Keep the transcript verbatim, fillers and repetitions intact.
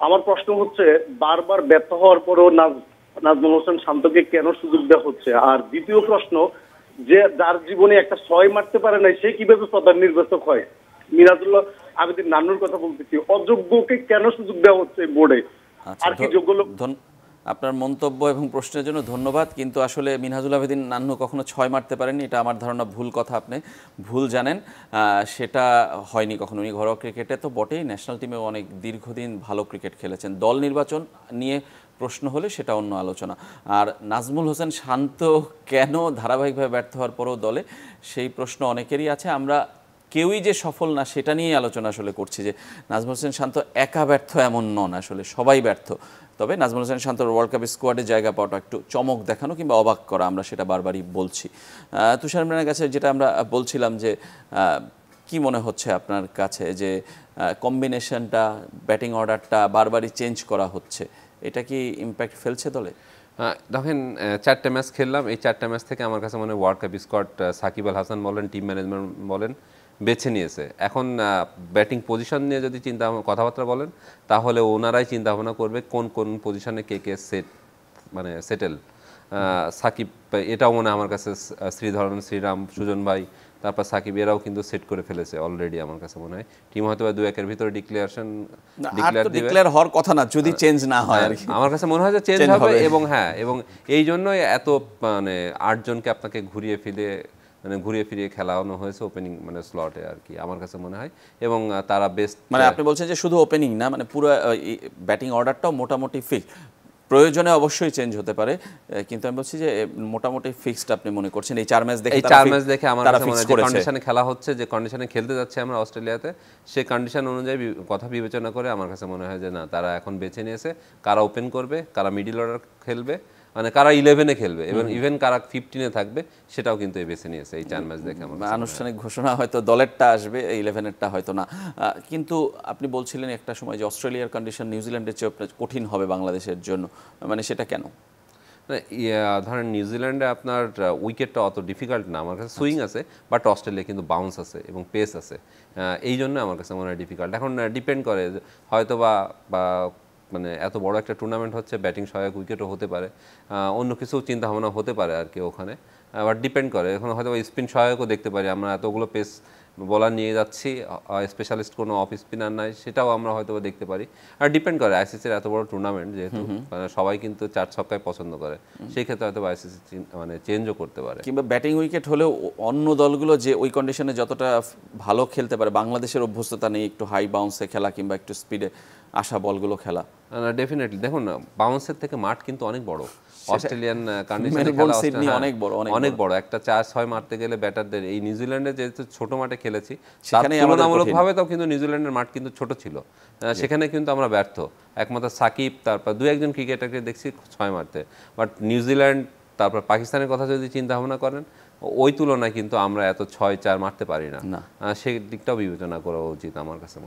আমার প্রশ্ন হচ্ছে বারবার ব্যর্থ হওয়ার পরেও নাজমুল হোসেন শান্তকে কেন সুযোগ দেওয়া হচ্ছে? আর দ্বিতীয় প্রশ্ন, যে যার জীবনে একটা ছয় মারতে পারে নাই সে কিভাবে প্রধান নির্বাচক হয়? মিরাজুল্লাহ আবেদিন নান্নুর কথা বলতেছি, অযোগ্যকে কেন সুযোগ দেওয়া হচ্ছে বোর্ডে? আর কি যোগ্য লোক? আপনার মন্তব্য এবং প্রশ্নের জন্য ধন্যবাদ, কিন্তু আসলে মিনহাজুল আবেদিন নান্নু কখনো ছয় মারতে পারেননি, এটা আমার ধারণা ভুল কথা, আপনি ভুল জানেন। সেটা হয়নি কখনো। উনি ঘরোয়া ক্রিকেটে তো বটেই, ন্যাশনাল টিমেও অনেক দীর্ঘদিন ভালো ক্রিকেট খেলেছেন। দল নির্বাচন নিয়ে প্রশ্ন হলে সেটা অন্য আলোচনা। আর নাজমুল হোসেন শান্ত কেন ধারাবাহিকভাবে ব্যর্থ হওয়ার পরও দলে, সেই প্রশ্ন অনেকেরই আছে। আমরা কেউই যে সফল না সেটা নিয়েই আলোচনা আসলে করছি, যে নাজমুল হোসেন শান্ত একা ব্যর্থ এমন নন, আসলে সবাই ব্যর্থ। তবে নাজমুল হোসেন শান্তর ওয়ার্ল্ড কাপ স্কোয়াডে জায়গা পাওয়াটা একটু চমক দেখানো কিংবা অবাক করা, আমরা সেটা বারবারই বলছি। তুষার মিয়ার কাছে যেটা আমরা বলছিলাম যে কি মনে হচ্ছে আপনার কাছে যে কম্বিনেশনটা, ব্যাটিং অর্ডারটা বারবারই চেঞ্জ করা হচ্ছে, এটা কি ইম্প্যাক্ট ফেলছে দলে? দেখেন, চারটে ম্যাচ খেললাম, এই চারটে ম্যাচ থেকে আমার কাছে মনে হয় world cup squad Shakib Al Hasan বলেন, টিম ম্যানেজমেন্ট বলেন, বেছে নিয়েছে। এখন ব্যাটিং পজিশন নিয়ে যদি চিন্তা কথাবার্তা বলেন, তাহলে ওনারাই চিন্তা ভাবনা করবে কোন কোন পজিশনে কে কে সেট মানে সেটেল। সাকিব, এটাও মনে হয় আমার কাছে শ্রীধরন, শ্রীরাম, সুজন ভাই, তারপর সাকিব, এরাও কিন্তু সেট করে ফেলেছে অলরেডি। আমার কাছে মনে হয় টিম হয়তো দু একের ভিতরে ডিক্লারেশন ডিক্লেয়ার দিবে, ডিক্লেয়ার হওয়ার কথা না, যদি চেঞ্জ না হয় আর কি। আমার কাছে মনে হয় যে চেঞ্জ হবে। এবং হ্যাঁ, এবং এই জন্যই এত মানে আটজনকে আপনাকে ঘুরিয়ে ফিরে মানে ঘুরিয়ে ফিরিয়ে খেলানো হয়েছে ওপেনিং মানে স্লটে আর কি, আমার কাছে মনে হয়। এবং তারা বেস্ট, মানে আপনি বলছেন যে শুধু ওপেনিং না, মানে পুরো ব্যাটিং অর্ডারটাও মোটামুটি ফিক্স, প্রয়োজনে অবশ্যই চেঞ্জ হতে পারে, কিন্তু আমি বলছি যে মোটামুটি ফিক্সড আপনি মনে করছেন এই চার ম্যাচ দেখে? এই চার ম্যাচ দেখে আমার কাছে মনে হয় যে কন্ডিশনে খেলা হচ্ছে, যে কন্ডিশনে খেলতে যাচ্ছে আমরা অস্ট্রেলিয়াতে, সেই কন্ডিশন অনুযায়ী কথা বিবেচনা করে আমার কাছে মনে হয় যে না, তারা এখন বেছে নিয়েছে কারা ওপেন করবে, কারা মিডল অর্ডার খেলবে, মানে কারা ইলেভেনে খেলবে, এবং ইভেন কারা ফিফটিনে থাকবে, সেটাও কিন্তু বেছে নিয়েছে এই চার ম্যাচ দেখে। আমার আনুষ্ঠানিক ঘোষণা হয়তো দলেরটা আসবে, ইলেভেনের হয়তো না। কিন্তু আপনি বলছিলেন একটা সময় যে অস্ট্রেলিয়ার কন্ডিশন নিউজিল্যান্ডের চেয়ে কঠিন হবে বাংলাদেশের জন্য, মানে সেটা কেন? ধরেন নিউজিল্যান্ডে আপনার উইকেটটা অত ডিফিকাল্ট না, আমার কাছে সুইং আছে, বাট অস্ট্রেলিয়া কিন্তু বাউন্স আছে এবং পেস আছে, এই জন্য আমার কাছে মনে হয় ডিফিকাল্ট। এখন ডিপেন্ড করে হয়তো বা বা মানে এত বড় একটা টুর্নামেন্ট হচ্ছে, ব্যাটিং সহায়ক উইকেটও হতে পারে, অন্য কিছু চিন্তা ভাবনা হতে পারে আর কি ওখানে, বাট ডিপেন্ড করে। এখন হয়তো স্পিন সহায়কও দেখতে পারি আমরা, এতগুলো পেস বলার নিয়ে যাচ্ছি, স্পেশালিস্ট কোনো অফ স্পিনার নাই, সেটাও আমরা হয়তো দেখতে পারি। আর ডিপেন্ড করে আইসিসির এত বড় টুর্নামেন্ট যেহেতু, সবাই কিন্তু চার ছক্কায় পছন্দ করে, সেই ক্ষেত্রে হয়তো আইসিসি মানে চেঞ্জও করতে পারে। কিংবা ব্যাটিং উইকেট হলেও অন্য দলগুলো যে ওই কন্ডিশনে যতটা ভালো খেলতে পারে, বাংলাদেশের অভ্যস্ততা নেই একটু হাই বাউন্সে খেলা কিংবা একটু স্পিডে আসা বলগুলো খেলা। না, ডেফিনেটলি দেখুন, বাউন্সের থেকে মাঠ কিন্তু অনেক বড়, অস্ট্রেলিয়ান কন্ডিশনে খেলা অনেক বড় অনেক বড়। একটা চার ছয় মারতে গেলে ব্যাটারদের, এই নিউজিল্যান্ডে যেহেতু ছোট মাঠে খেলেছি, তুলনামূলকভাবে তো কিন্তু নিউজিল্যান্ডের মাঠ কিন্তু ছোট ছিল, সেখানে কিন্তু আমরা ব্যর্থ। একমাত্র সাকিব, তারপর দু একজন ক্রিকেটারকে দেখছি ছয় মারতে, বাট নিউজিল্যান্ড তারপর পাকিস্তানের কথা যদি চিন্তা ভাবনা করেন, ওই তুলনায় কিন্তু আমরা এত ছয় চার মারতে পারি না, সেই দিকটাও বিবেচনা করা উচিত আমার কাছে।